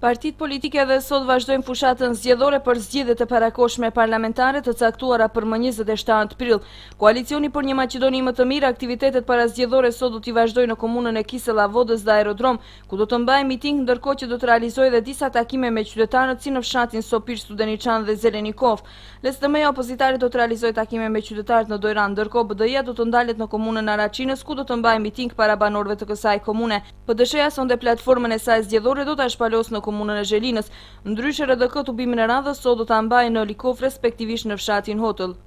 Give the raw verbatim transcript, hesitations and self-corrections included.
Partitë politike edhe sot vazhdojnë fushatën zgjedhore për zgjedhjet e parakohshme parlamentare të caktuara për më njëzet e shtatë prill. Koalicioni për një Maqedoni më të mirë, aktivitetet parazgjedhore sot do t'i vazhdojnë në komunën e Kisella, Vodës dhe Aerodrom, ku do të mbajë miting, ndërkohë që do të realizojë edhe disa takime me qytetarët si në fshatin Sopir, Studeniçan dhe Zelenikov. L S D M-ja opozitare do të realizojë takime me qytetarët në Dojran, ndërkohë B D I-ja do të ndalet në komunën Araçinës, ku do të mbajë miting para banorëve të kësaj komune. P D S-ja sonde platformën e saj zgjedhore do ta shpalos në komunën e Zhelinës. Ndryshe R D K tubimin e radhës sot do ta mbajë në Likov, respektivisht në fshatin Hotëll.